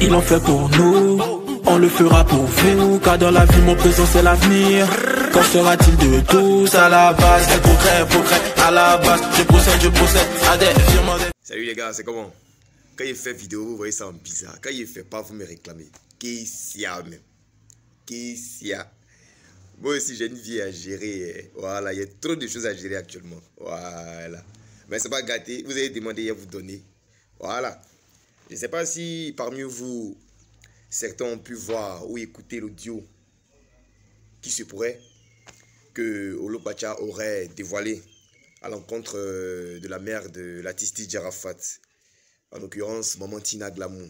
ils l'ont fait pour nous, on le fera pour vous, car dans la vie mon présent c'est l'avenir. Quand sera-t-il de tous à la base, des progrès, à la base, je procède à des virements. Salut les gars, c'est comment? Quand il fait vidéo, vous voyez ça en bizarre. Quand il fait pas, vous me réclamez. Qu'est-ce qu'il y a même? Qu'est-ce qu'il y a? Moi aussi, j'ai une vie à gérer. Voilà, il y a trop de choses à gérer actuellement. Voilà. Mais c'est pas gâté. Vous avez demandé à vous donner. Voilà. Je ne sais pas si parmi vous, certains ont pu voir ou écouter l'audio qui se pourrait que Olopacha aurait dévoilé à l'encontre de la mère de l'artiste Didier Arafat, en l'occurrence Maman Tina Glamour.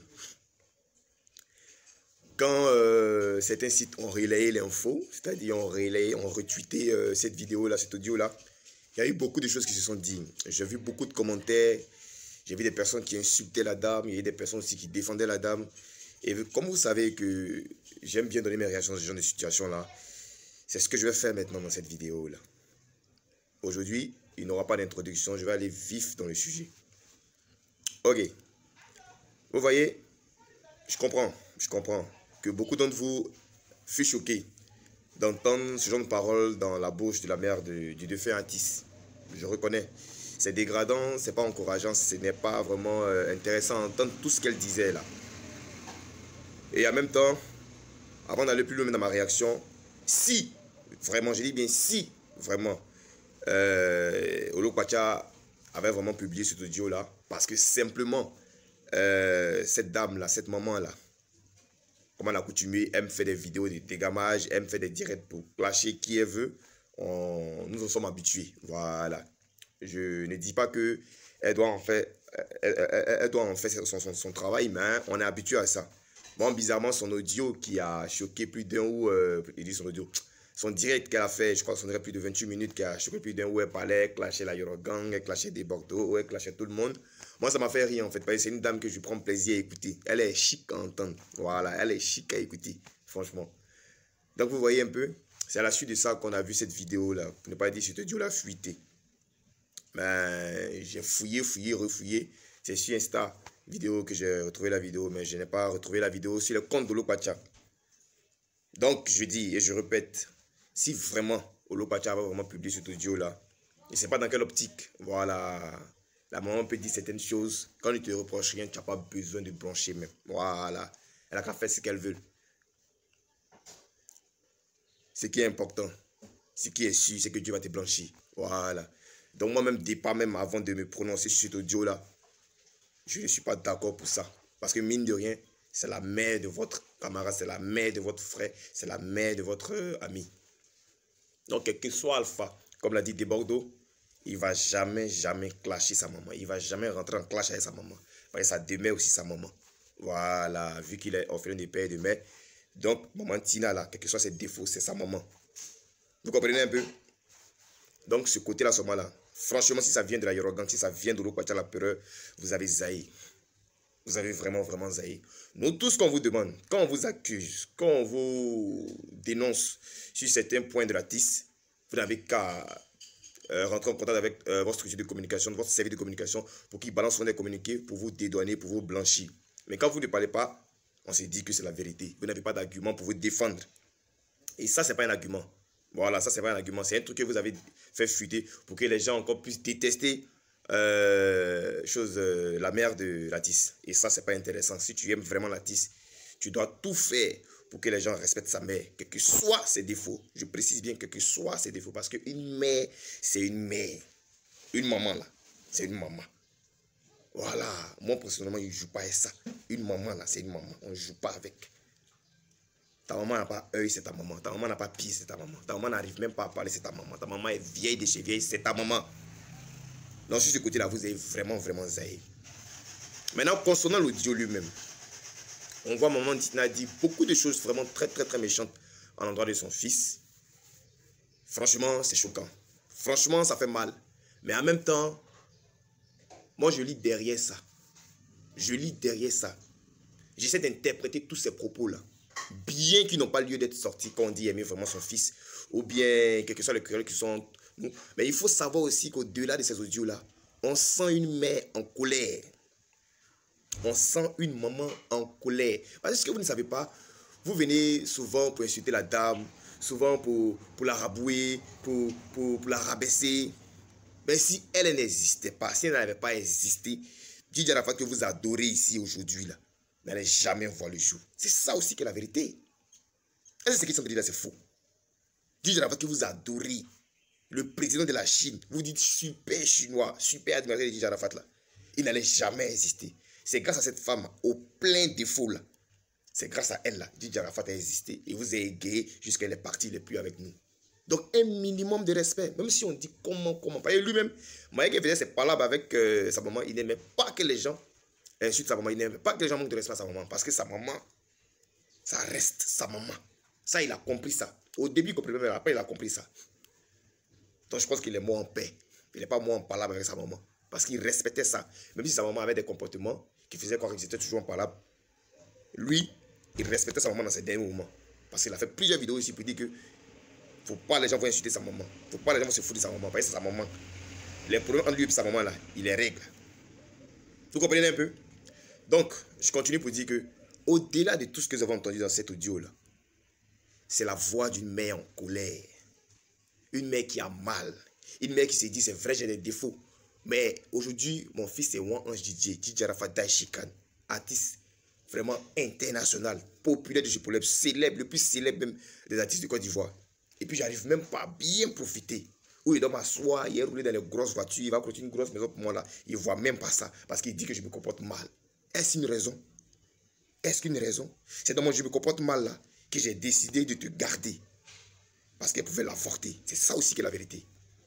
Quand certains sites ont relayé l'info, c'est-à-dire ont retweeté cette vidéo-là, cet audio-là, il y a eu beaucoup de choses qui se sont dites. J'ai vu beaucoup de commentaires, j'ai vu des personnes qui insultaient la dame, il y a eu des personnes aussi qui défendaient la dame. Et comme vous savez que j'aime bien donner mes réactions dans ce genre de situation-là, c'est ce que je vais faire maintenant dans cette vidéo-là. Aujourd'hui, il n'y aura pas d'introduction, je vais aller vif dans le sujet. Ok. Vous voyez, je comprends que beaucoup d'entre vous furent choqués d'entendre ce genre de paroles dans la bouche de la mère du défunt artiste. Je reconnais. C'est dégradant, c'est pas encourageant, ce n'est pas vraiment intéressant d'entendre tout ce qu'elle disait là. Et en même temps, avant d'aller plus loin dans ma réaction, si, vraiment, je dis bien si, vraiment, Olopacha avait vraiment publié cet audio-là, parce que simplement, cette dame-là, cette maman-là, comme on a coutumé, elle me fait des vidéos de dégamage, elle me fait des directs pour clasher qui elle veut. Nous en sommes habitués. Voilà. Je ne dis pas que elle doit en faire, son travail, mais hein, on est habitué à ça. Bon, bizarrement, son audio qui a choqué plus d'un ou... il dit son audio. Son direct qu'elle a fait, je crois que son direct plus de 28 minutes, qui a choqué plus d'un où elle parlait, elle clashait la Yorogang, elle clashait des Bordeaux, elle clashait tout le monde. Moi, ça m'a fait rire en fait, parce que c'est une dame que je prends plaisir à écouter. Elle est chic à entendre. Voilà, elle est chic à écouter, franchement. Donc, vous voyez un peu, c'est à la suite de ça qu'on a vu cette vidéo-là. Pour ne pas dire cette audio-là fuité. Mais j'ai fouillé, refouillé. C'est sur Insta, vidéo que j'ai retrouvé la vidéo, mais je n'ai pas retrouvé la vidéo sur le compte d'Olopacha. Donc, je dis et je répète, si vraiment Olopacha avait vraiment publié cet audio-là, je ne sais pas dans quelle optique, voilà, la maman peut dire certaines choses. Quand il te reproche rien, tu n'as pas besoin de blanchir même. Voilà, elle a qu'à faire ce qu'elle veut. Ce qui est important, ce qui est sûr, c'est que Dieu va te blanchir. Voilà. Donc moi-même, pas même avant de me prononcer sur cet audio-là, je ne suis pas d'accord pour ça. Parce que mine de rien, c'est la mère de votre camarade, c'est la mère de votre frère, c'est la mère de votre ami. Donc, quel que soit Alpha, comme l'a dit de Bordeaux, il ne va jamais clasher sa maman. Il ne va jamais rentrer en clash avec sa maman. Parce que ça demeure aussi sa maman. Voilà, vu qu'il est orphelin de père et de mère. Donc, maman Tina, là, quel que soit ses défauts, c'est sa maman. Vous comprenez un peu? Donc, ce côté-là, ce moment-là, franchement, si ça vient de la Yorogan, si ça vient de l'Olopacha, la peur, vous avez zaï. Vous avez vraiment zaï. Nous, tout ce qu'on vous demande, quand on vous accuse, quand on vous dénonce sur certains points de l'artiste, vous n'avez qu'à rentrer en contact avec votre structure de communication, votre service de communication, pour qu'ils balancent des communiqués, pour vous dédouaner, pour vous blanchir. Mais quand vous ne parlez pas, on se dit que c'est la vérité. Vous n'avez pas d'argument pour vous défendre. Et ça, ce n'est pas un argument. Voilà, ça, c'est pas un argument. C'est un truc que vous avez fait fuiter pour que les gens encore puissent détester la mère de l'artiste. Et ça, c'est pas intéressant. Si tu aimes vraiment l'artiste, tu dois tout faire pour que les gens respectent sa mère, quels que soient ses défauts. Je précise bien quels que soient ses défauts, parce qu'une mère, c'est une mère. Une maman, là, c'est une maman. Voilà. Moi, personnellement, je ne joue pas avec ça. Une maman, là, c'est une maman. On ne joue pas avec. Ta maman n'a pas œil, c'est ta maman. Ta maman n'a pas pied, c'est ta maman. Ta maman n'arrive même pas à parler, c'est ta maman. Ta maman est vieille de chez vieille, c'est ta maman. Donc, sur ce côté-là, vous avez vraiment zaï. Maintenant, concernant l'audio lui-même, on voit maman Tina dire beaucoup de choses vraiment très méchantes à l'endroit de son fils. Franchement, c'est choquant. Franchement, ça fait mal. Mais en même temps, moi, je lis derrière ça. J'essaie d'interpréter tous ces propos-là. Bien qu'ils n'ont pas lieu d'être sortis quand on dit aimer vraiment son fils, ou bien quel que soit les querelles qui sont nous. Mais il faut savoir aussi qu'au-delà de ces audios-là, on sent une mère en colère. On sent une maman en colère. Parce que ce que vous ne savez pas, vous venez souvent pour insulter la dame, souvent pour la rabouer, pour la rabaisser. Mais si elle n'existait pas, si elle n'avait pas existé, Djidji Arafat que vous adorez ici aujourd'hui, là, n'allait jamais voir le jour. C'est ça aussi qui est la vérité. Et c'est ce qu'ils sont dit là, c'est faux. Djidji Arafat que vous adorez, le président de la Chine, vous dites super chinois, super admirateur de Djidji Arafat là, il n'allait jamais exister. C'est grâce à cette femme, au plein défaut là, c'est grâce à elle là, Djidji Arafat a existé et vous avez égayé jusqu'à elle est partie, il n'est plus avec nous. Donc un minimum de respect, même si on dit comment. Et lui-même, Maïga faisait ses palabres avec sa maman, il n'aimait pas que les gens insultent sa maman, il n'aimait pas que les gens manquent de respect à sa maman, parce que sa maman, ça reste sa maman. Ça, il a compris ça. Au début, il comprenait, mais après, il a compris ça. Donc je pense qu'il est moins en paix. Il n'est pas moins en palabre avec sa maman. Parce qu'il respectait ça. Même si sa maman avait des comportements qui faisaient croire qu'ils étaient toujours en palabre, lui, il respectait sa maman dans ses derniers moments. Parce qu'il a fait plusieurs vidéos ici pour dire que faut pas les gens vont insulter sa maman. Faut pas les gens vont se foutre de sa maman. Parce que c'est sa maman. Les problèmes entre lui et sa maman là, il les règle. Vous comprenez un peu? Donc, je continue pour dire que au-delà de tout ce que vous avez entendu dans cet audio là, c'est la voix d'une mère en colère. Une mère qui a mal. Une mère qui se dit, c'est vrai, j'ai des défauts. Mais aujourd'hui, mon fils c'est Wan Ange Djidji Arafat Daishikan, artiste vraiment international, populaire de ce problème, célèbre, le plus célèbre même des artistes de Côte d'Ivoire. Et puis j'arrive même pas à bien profiter. Où il doit m'asseoir, il est roulé dans les grosses voitures, il va construire une grosse maison pour moi là. Il ne voit même pas ça parce qu'il dit que je me comporte mal. Est-ce une raison? Est-ce qu'une raison? C'est dans mon je me comporte mal là que j'ai décidé de te garder. Parce qu'elle pouvait l'avorter. C'est ça aussi qui est la vérité.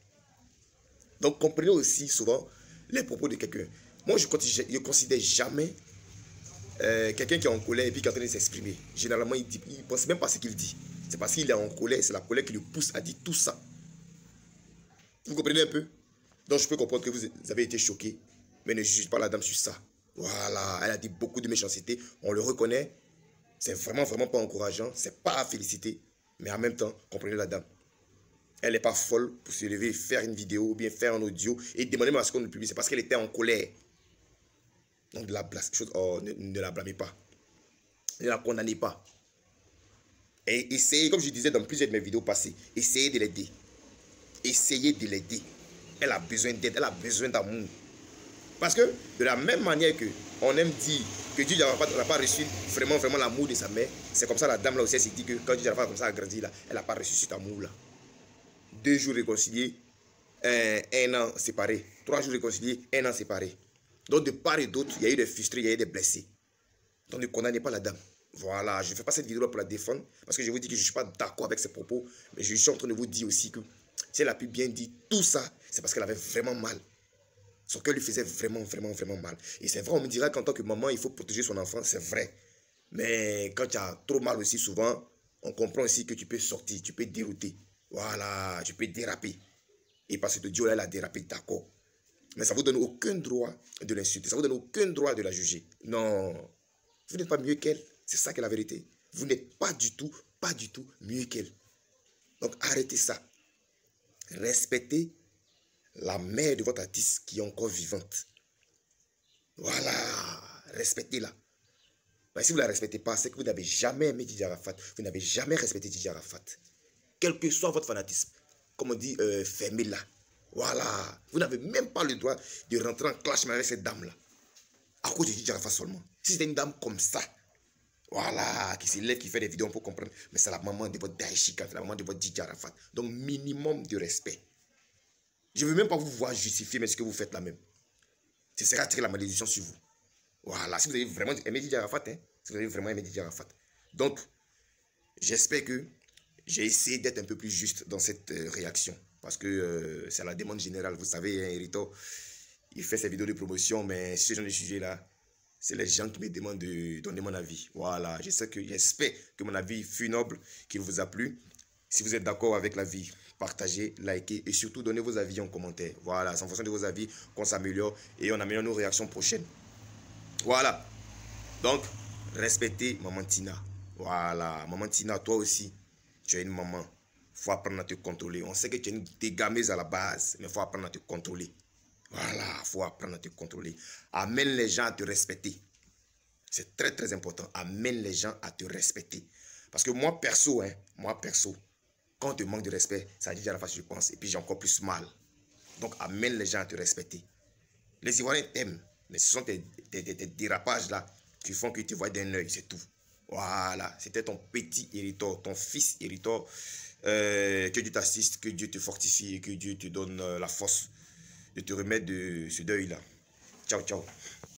Donc comprenez aussi souvent les propos de quelqu'un. Moi je ne considère jamais quelqu'un qui est en colère et puis qui est en train de s'exprimer. Généralement il ne pense même pas à ce qu'il dit. C'est parce qu'il est en colère, c'est la colère qui le pousse à dire tout ça. Vous comprenez un peu? Donc je peux comprendre que vous avez été choqué, mais ne jugez pas la dame sur ça. Voilà, elle a dit beaucoup de méchanceté, on le reconnaît. C'est vraiment pas encourageant, c'est pas à féliciter. Mais en même temps, comprenez la dame. Elle n'est pas folle pour se lever, faire une vidéo ou bien faire un audio et demander à ce qu'on le publie. C'est parce qu'elle était en colère. Donc ne la blâmez pas. Ne la condamnez pas. Et essayez, comme je disais dans plusieurs de mes vidéos passées, essayez de l'aider. Essayez de l'aider. Elle a besoin d'aide, elle a besoin d'amour. Parce que de la même manière que on aime dire que Djidji Arafat n'a pas reçu vraiment l'amour de sa mère, c'est comme ça la dame là aussi elle s'est dit que quand Djidji Arafat comme ça a grandi là, elle n'a pas reçu cet amour là. 2 jours réconciliés, 1 an séparés. 3 jours réconciliés, 1 an séparés. Donc de part et d'autre, il y a eu des frustrés, il y a eu des blessés. Donc ne condamnez pas la dame. Voilà, je ne fais pas cette vidéo pour la défendre, parce que je vous dis que je ne suis pas d'accord avec ses propos, mais je suis en train de vous dire aussi que si elle a pu bien dire tout ça, c'est parce qu'elle avait vraiment mal. Son cœur lui faisait vraiment mal. Et c'est vrai, on me dira qu'en tant que maman, il faut protéger son enfant, c'est vrai. Mais quand tu as trop mal aussi, souvent, on comprend aussi que tu peux sortir, tu peux dérouter. Voilà, tu peux déraper. Et parce que Dieu là, elle a dérapé, d'accord. Mais ça ne vous donne aucun droit de l'insulter, ça ne vous donne aucun droit de la juger. Non, vous n'êtes pas mieux qu'elle. C'est ça qui est la vérité. Vous n'êtes pas du tout mieux qu'elle. Donc arrêtez ça. Respectez la mère de votre artiste qui est encore vivante. Voilà, respectez-la. Mais si vous ne la respectez pas, c'est que vous n'avez jamais aimé Djidji Arafat. Vous n'avez jamais respecté Djidji Arafat. Quel que soit votre fanatisme, comme on dit, fermez-la. Voilà, vous n'avez même pas le droit de rentrer en clash avec cette dame-là. À cause de Djidji Arafat seulement. Si c'était une dame comme ça, voilà, qui se lève, qui fait des vidéos pour comprendre. Mais c'est la maman de votre Daishikan, c'est la maman de votre Djidji Arafat. Donc, minimum de respect. Je ne veux même pas vous voir justifier, mais ce que vous faites là même. Ce sera tirer la malédiction sur vous. Voilà, si vous avez vraiment aimé Djidji Arafat, hein, si vous avez vraiment aimé Djidji Arafat. Donc, j'espère que j'ai essayé d'être un peu plus juste dans cette réaction. Parce que c'est la demande générale. Vous savez, hein, Hérito, il fait ses vidéos de promotion, mais ce genre de sujet là, c'est les gens qui me demandent de donner mon avis. Voilà, j'espère que mon avis fut noble, qu'il vous a plu. Si vous êtes d'accord avec l'avis, partagez, likez et surtout donnez vos avis en commentaire. Voilà, c'est en fonction de vos avis qu'on s'améliore et on améliore nos réactions prochaines. Voilà. Donc, respectez Maman Tina. Voilà, Maman Tina, toi aussi, tu es une maman. Il faut apprendre à te contrôler. On sait que tu es une dégameuse à la base, mais il faut apprendre à te contrôler. Voilà, il faut apprendre à te contrôler. Amène les gens à te respecter. C'est très très important. Amène les gens à te respecter. Parce que moi perso, quand on te manque de respect, ça dit déjà la façon que je pense. Et puis j'ai encore plus mal. Donc amène les gens à te respecter. Les Ivoiriens t'aiment. Mais ce sont tes dérapages là qui font que tu vois d'un œil, c'est tout. Voilà. C'était ton petit hériteur, ton fils hériteur. Que Dieu t'assiste, que Dieu te fortifie et que Dieu te donne la force de te remettre de ce deuil là. Ciao, ciao.